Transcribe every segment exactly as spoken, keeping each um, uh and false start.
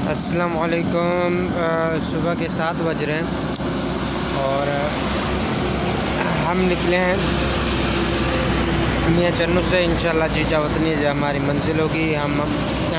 अस्सलाम वालेकुम। सुबह के सात बज रहे हैं और हम निकले हैं मियाँ चन्नू से। इंशाल्लाह जीजा वतनी जो हमारी मंजिल होगी। हम आ,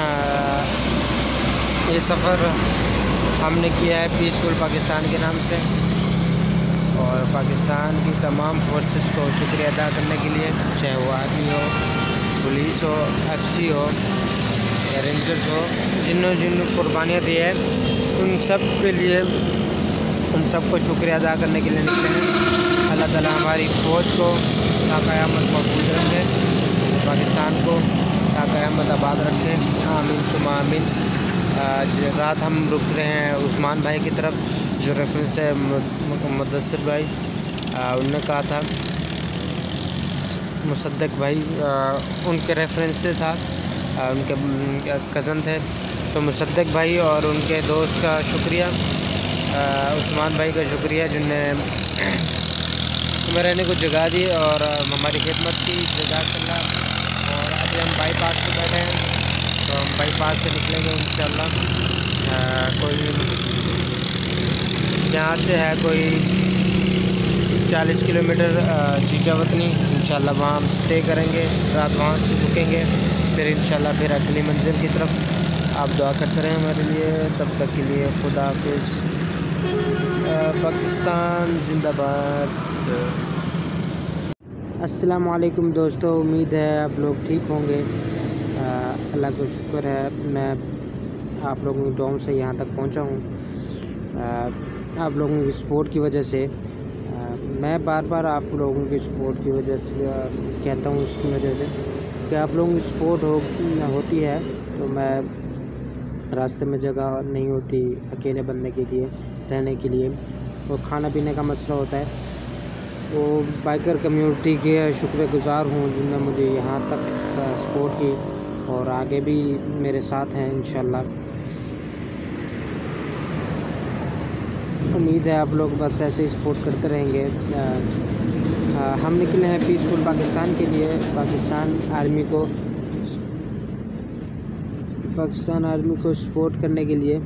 ये सफ़र हमने किया है पीसफुल पाकिस्तान के नाम से और पाकिस्तान की तमाम फोर्सेस को शुक्रिया अदा करने के लिए, चाहे वो आर्मी हो, पुलिस हो, एफसी हो, रेंजर्स हो, जिन्होंने जिन्होंने कुर्बानियाँ दी है, उन सब के लिए उन सब को शुक्रिया अदा करने के लिए निकले हैं। अल्लाह ताला हमारी फ़ौज को ता क़यामत महफूज़ रखे, पाकिस्तान को ता क़यामत आबाद रखे। आमीन सुमा आमीन। आज रात हम रुक रहे हैं उस्मान भाई की तरफ, जो रेफरेंस है मुदस्सिर भाई। उन्होंने कहा था मुसद्दक भाई, आ, उनके रेफरेंस से था, आ, उनके कज़न थे। तो मुसद्दक भाई और उनके दोस्त का शुक्रिया, उस्मान भाई का शुक्रिया, जिनने हमें रहने को जगह दी और हमारी खिदमत की। जज़ाकल्लाह। और अभी हम बाईपास पे बैठे हैं, तो हम बाईपास से निकलेंगे इंशाअल्लाह। कोई यहाँ से है कोई चालीस किलोमीटर जीजा वतनी। इंशाअल्लाह वहाँ हम स्टे करेंगे, रात वहाँ से रुकेंगे, फिर इंशाअल्लाह फिर अगली मंजिल की तरफ। आप दुआ करते रहें हमारे लिए। तब तक के लिए खुदा हाफिज़। पाकिस्तान जिंदाबाद। अस्सलाम वालेकुम दोस्तों, उम्मीद है आप लोग ठीक होंगे। अल्लाह का शुक्र है मैं आप लोगों की दुआओं से यहाँ तक पहुँचा हूँ। आप लोगों की सपोर्ट की वजह से मैं बार बार आप लोगों की सपोर्ट की वजह से कहता हूँ, इसकी वजह से कि आप लोगों की सपोर्ट हो होती है तो मैं रास्ते में जगह नहीं होती अकेले बंदे के लिए रहने के लिए, और खाना पीने का मसला होता है। तो बाइकर कम्युनिटी के शुक्रगुज़ार हूँ जिन्होंने मुझे यहाँ तक सपोर्ट की और आगे भी मेरे साथ हैं इंशाल्लाह। उम्मीद है आप लोग बस ऐसे ही सपोर्ट करते रहेंगे। आ, आ, हम निकले हैं पीसफुल पाकिस्तान के लिए। पाकिस्तान आर्मी को पाकिस्तान आर्मी को सपोर्ट करने के लिए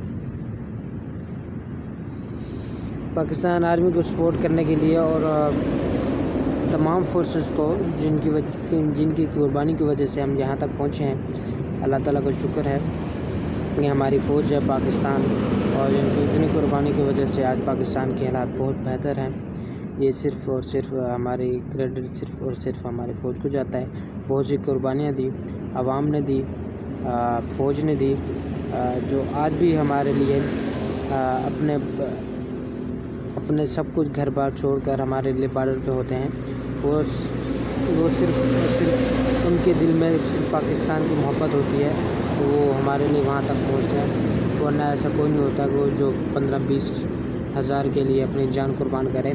पाकिस्तान आर्मी को सपोर्ट करने के लिए और तमाम फोर्सेस को जिनकी जिनकी कुर्बानी की वजह से हम यहाँ तक पहुँचे हैं। अल्लाह ताला का शुक्र है कि हमारी फ़ौज है पाकिस्तान, और इनकी इतनी कुर्बानी की वजह से आज पाकिस्तान के हालात बहुत बेहतर हैं। ये सिर्फ़ और सिर्फ हमारी क्रेडिट सिर्फ़ और सिर्फ हमारी फ़ौज को जाता है। बहुत सी कुर्बानियाँ दी, आवाम ने दी, फ़ौज ने दी, जो आज भी हमारे लिए अपने अपने सब कुछ घर बार छोड़कर हमारे लिए बॉर्डर पे होते हैं। वो वो सिर्फ सिर्फ उनके दिल में सिर्फ पाकिस्तान की मोहब्बत होती है, तो वो हमारे लिए वहाँ तक पहुँचते हैं। वरना ऐसा कोई नहीं होता वो जो पंद्रह बीस हज़ार के लिए अपनी जान कुर्बान करे।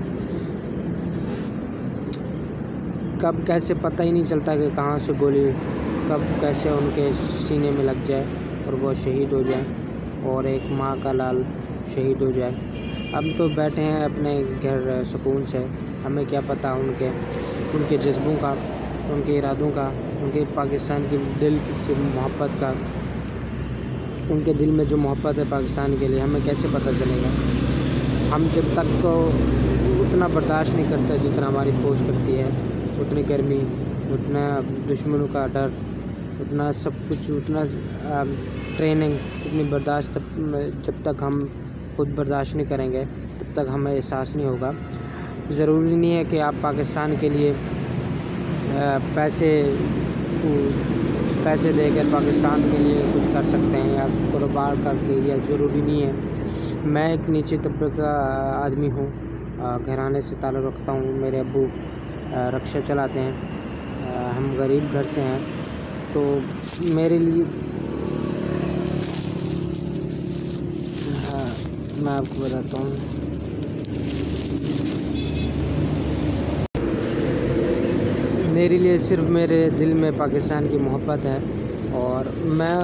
कब कैसे पता ही नहीं चलता कि कहाँ से गोली कब कैसे उनके सीने में लग जाए और वो शहीद हो जाए और एक माँ का लाल शहीद हो जाए। हम तो बैठे हैं अपने घर सुकून से, हमें क्या पता उनके उनके जज्बों का, उनके इरादों का, उनके पाकिस्तान की दिल से मोहब्बत का। उनके दिल में जो मोहब्बत है पाकिस्तान के लिए, हमें कैसे पता चलेगा। हम जब तक को उतना बर्दाश्त नहीं करते जितना हमारी फ़ौज करती है, उतनी गर्मी, उतना दुश्मनों का डर, उतना सब कुछ, उतना ट्रेनिंग, उतनी बर्दाश्त जब तक हम खुद बर्दाश्त नहीं करेंगे तब तक हमें एहसास नहीं होगा। ज़रूरी नहीं है कि आप पाकिस्तान के लिए पैसे पैसे देकर पाकिस्तान के लिए कुछ कर सकते हैं या कारोबार करके, या ज़रूरी नहीं है। मैं एक नीचे तबके का आदमी हूँ, घराने से ताल्लुक़ रखता हूँ। मेरे अब्बू रिक्शा चलाते हैं, हम गरीब घर से हैं, तो मेरे लिए मैं आपको बताता हूँ, मेरे लिए सिर्फ मेरे दिल में पाकिस्तान की मोहब्बत है और मैं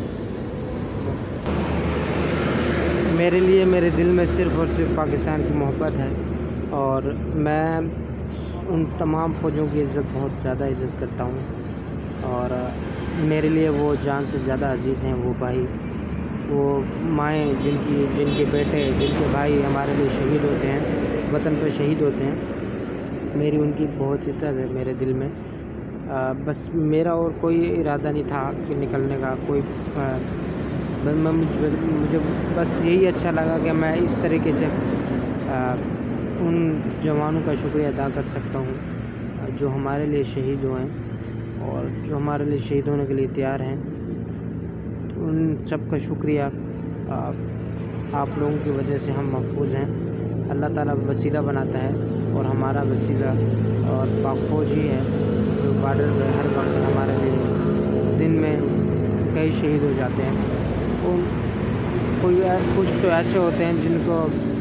मेरे लिए मेरे दिल में सिर्फ और सिर्फ पाकिस्तान की मोहब्बत है और मैं उन तमाम फ़ौजों की इज़्ज़त बहुत ज़्यादा इज़्ज़त करता हूँ और मेरे लिए वो जान से ज़्यादा अजीज़ हैं वो भाई, वो माएँ जिनकी जिनके बेटे जिनके भाई हमारे लिए शहीद होते हैं, वतन पर शहीद होते हैं, मेरी उनकी बहुत इज्जत है मेरे दिल में। आ, बस मेरा और कोई इरादा नहीं था कि निकलने का, कोई आ, बस मैं मुझे, मुझे बस यही अच्छा लगा कि मैं इस तरीके से आ, उन जवानों का शुक्रिया अदा कर सकता हूँ जो हमारे लिए शहीद हुए हैं और जो हमारे लिए शहीद होने के लिए तैयार हैं। उन सब का शुक्रिया, आप लोगों की वजह से हम महफूज हैं। अल्लाह ताला वसीला बनाता है और हमारा वसीला और पाक फौज ही है जो बॉर्डर पर हर वक्त हमारे लिए दिन में कई शहीद हो जाते हैं। उन कोई कुछ तो ऐसे होते हैं जिनको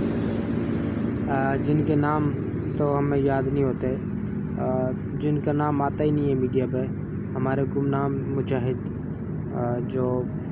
जिनके नाम तो हमें याद नहीं होते, जिनका नाम आता ही नहीं है मीडिया पे। हमारे गुमनाम मुजाहिद जो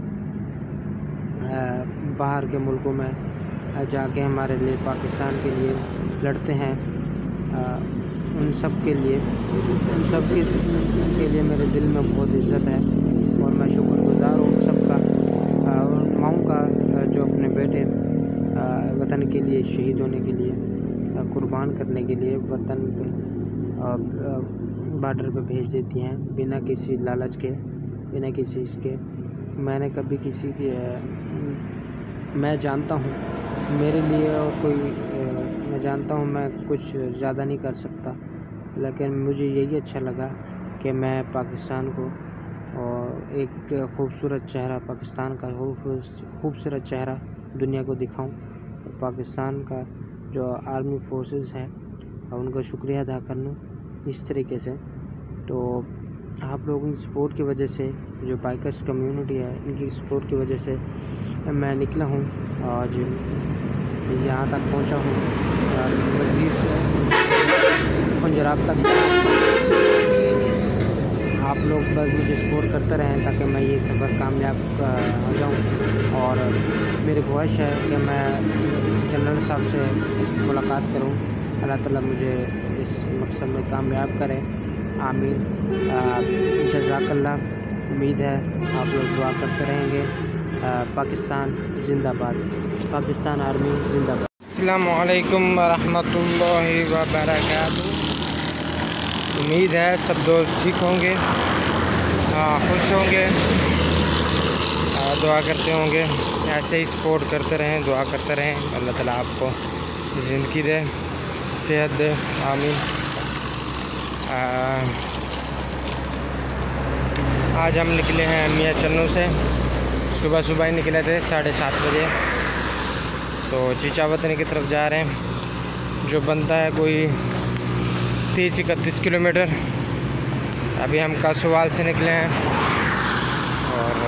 बाहर के मुल्कों में जाके हमारे लिए पाकिस्तान के लिए लड़ते हैं, उन सब के लिए उन सब के, के लिए मेरे दिल में बहुत इज़्ज़त है और मैं शुक्रगुज़ार हूँ उन सब का, उन माओं का जो अपने बेटे वतन के लिए शहीद होने के लिए, कुर्बान करने के लिए वतन पे बॉर्डर पे भेज देती हैं बिना किसी लालच के, बिना किसी इसके। मैंने कभी किसी की, मैं जानता हूँ मेरे लिए और कोई, मैं जानता हूँ मैं कुछ ज़्यादा नहीं कर सकता, लेकिन मुझे यही अच्छा लगा कि मैं पाकिस्तान को और एक खूबसूरत चेहरा, पाकिस्तान का खूबसूरत चेहरा दुनिया को दिखाऊं। पाकिस्तान का जो आर्मी फोर्सेस है उनका शुक्रिया अदा कर लूँ इस तरीके से। तो आप लोगों की सपोर्ट की वजह से, जो बाइकर्स कम्युनिटी है इनकी सपोर्ट की वजह से मैं निकला हूँ, आज यहाँ तक पहुँचा हूँ, मज़ीद पंजराब तक। आप लोग बस मुझे सपोर्ट करते रहें ताकि मैं ये सफ़र कामयाब हो जाऊँ। और मेरी ख्वाहिश है कि मैं जनरल साहब से मुलाकात करूँ। अल्लाह ताला मुझे इस मकसद में कामयाब करे, आमीन। जज़ाकल्लाह। उम्मीद है आप लोग दुआ करते रहेंगे। आ, पाकिस्तान ज़िंदाबाद, पाकिस्तान आर्मी ज़िंदाबाद। अस्सलामु अलैकुम वरहमतुल्लाहि वबरकातुहू। उम्मीद है सब दोस्त ठीक होंगे, हाँ खुश होंगे, आ, दुआ करते होंगे, ऐसे ही सपोर्ट करते रहें, दुआ करते रहें। अल्लाह ताला आपको ज़िंदगी दे, सेहत दे, आमीन। आज हम निकले हैं मियाँ चन्नू से, सुबह सुबह ही निकले थे साढ़े सात बजे। तो चीचा वतन की तरफ जा रहे हैं, जो बनता है कोई तीस इकतीस किलोमीटर। अभी हम कासोवाल से निकले हैं और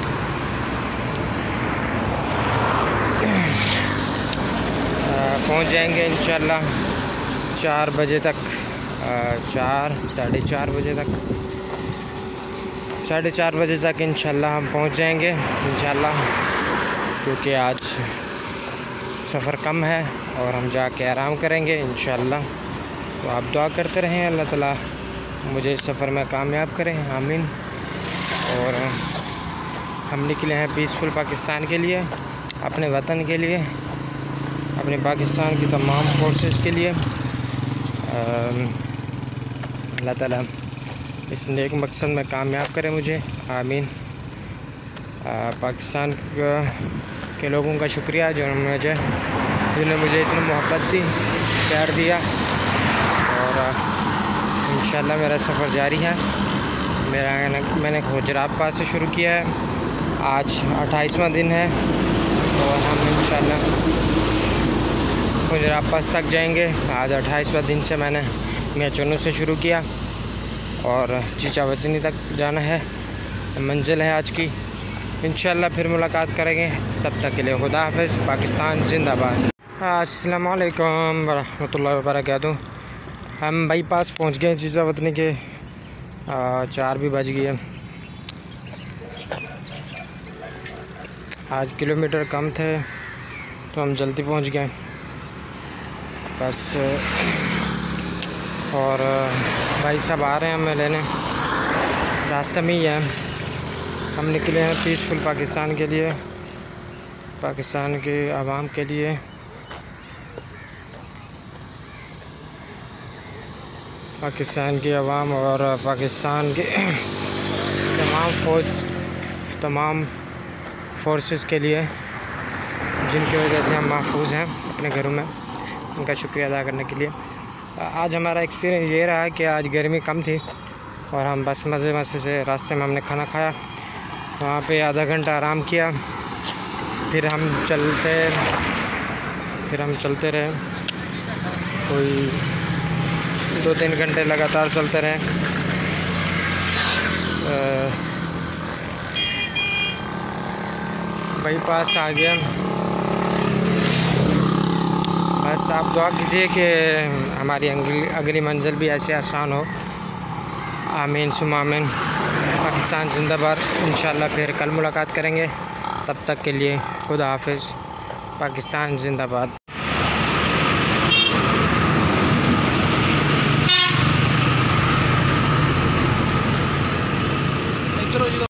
पहुंच जाएंगे इंशाल्लाह चार बजे तक, चार साढ़े चार बजे तक साढ़े चार बजे तक इंशाल्लाह हम पहुंच जाएंगे इंशाल्लाह, क्योंकि आज सफ़र कम है और हम जाके आराम करेंगे इंशाल्लाह। तो आप दुआ करते रहें, अल्लाह ताला मुझे इस सफ़र में कामयाब करें, आमीन। और हम निकले हैं पीसफुल पाकिस्तान के लिए, अपने वतन के लिए, अपने पाकिस्तान की तमाम फोर्सेस के लिए। अल्लाह ताला इस नेक मकसद में कामयाब करे मुझे, आमीन। पाकिस्तान के लोगों का शुक्रिया जो मुझे जिन्होंने मुझे इतनी मोहब्बत दी, प्यार दिया। और इंशाल्लाह मेरा सफ़र जारी है। मेरा मैंने गुजरात पास से शुरू किया है, आज अट्ठाईसवां दिन है और हम इंशाल्लाह गुजरात पास तक जाएंगे। आज अट्ठाईसवां दिन से मैंने मियाँ चन्नू से शुरू किया और चीचा वतनी तक जाना है, मंजिल है आज की। इंशाल्लाह फिर मुलाकात करेंगे, तब तक के लिए खुदा हाफ़िज़, पाकिस्तान ज़िंदाबाद। अस्सलामु अलैकुम वरहमतुल्लाहि वबरकातुहू। हम बाईपास पहुंच गए चीचा वतनी के, आ, चार भी बज गई है। आज किलोमीटर कम थे तो हम जल्दी पहुंच गए बस। और भाई साहब आ रहे हैं हमें लेने, रास्ते में ही है। हम निकले हैं पीसफुल पाकिस्तान के लिए पाकिस्तान के आवाम के लिए पाकिस्तान की आवाम और पाकिस्तान के तमाम फौज तमाम फोर्सेस के लिए जिनकी वजह से हम महफूज हैं अपने घरों में, उनका शुक्रिया अदा करने के लिए। आज हमारा एक्सपीरियंस ये रहा कि आज गर्मी कम थी और हम बस मज़े मज़े से रास्ते में हमने खाना खाया, वहाँ पे आधा घंटा आराम किया, फिर हम चलते फिर हम चलते रहे कोई दो तीन घंटे लगातार चलते रहे। बाईपास आ गया। बस आप दुआ कीजिए कि हमारी अगली अगली मंजिल भी ऐसे आसान हो। आमीन सुम्मा आमीन। पाकिस्तान जिंदाबाद। इंशाल्लाह फिर कल मुलाकात करेंगे, तब तक के लिए खुदा हाफिज़। पाकिस्तान जिंदाबाद।